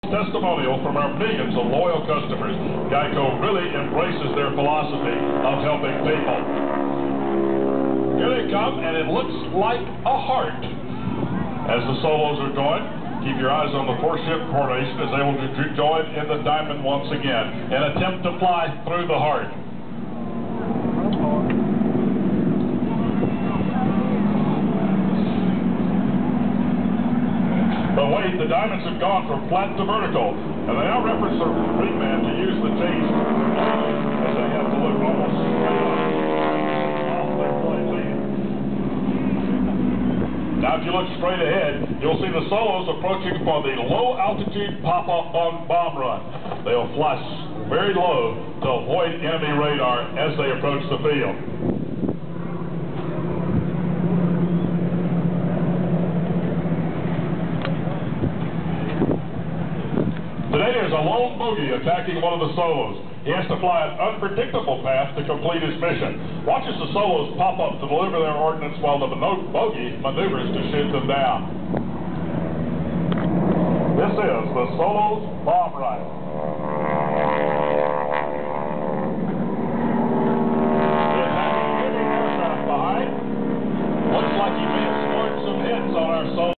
Testimonial from our millions of loyal customers. Geico really embraces their philosophy of helping people. Here they come, and it looks like a heart. As the solos are going, keep your eyes on the four-ship formation as they will join in the diamond once again and attempt to fly through the heart. But wait, the diamonds have gone from flat to vertical, and they now reference the wingman to use the change as they have to look almost off their plane. Now, if you look straight ahead, you'll see the solos approaching for the low-altitude pop-up on bomb run. They'll fly very low to avoid enemy radar as they approach the field. Today there's a lone bogey attacking one of the solos. He has to fly an unpredictable path to complete his mission. Watch as the solos pop up to deliver their ordnance while the bogey maneuvers to shoot them down. This is the solos bomb run.